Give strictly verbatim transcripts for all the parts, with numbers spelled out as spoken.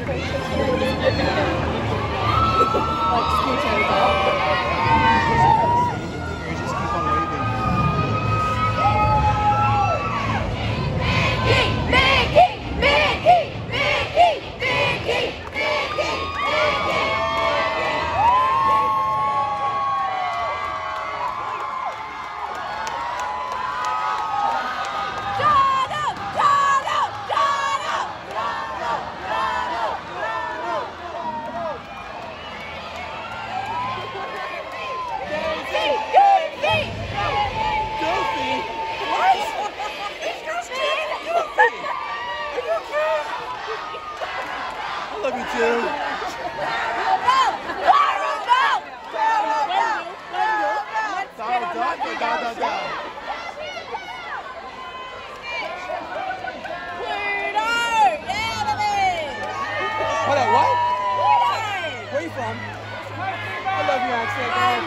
scoot over. You just keep on waving. Mickey! Mickey! Mickey! Mickey! Mickey! I love you too. Donald Duck or Donald Duck? Hold on, what? Where you from? I love you, accent, man.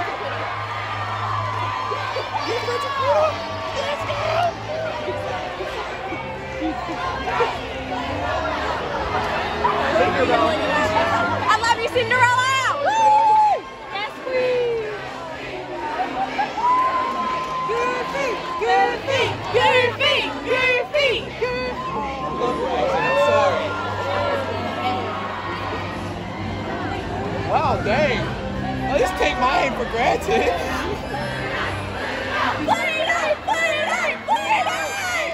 You're such a girl. Let's go. I love you, Cinderella! Woo! Yes, queen! Good feet! Good feet! Good feet! Good feet! Good feet! I love your accent, I'm sorry. Wow, dang. I just take mine for granted. Play night! Play night! Play night!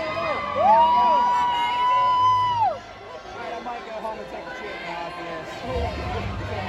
I might go home and take a trip now after this.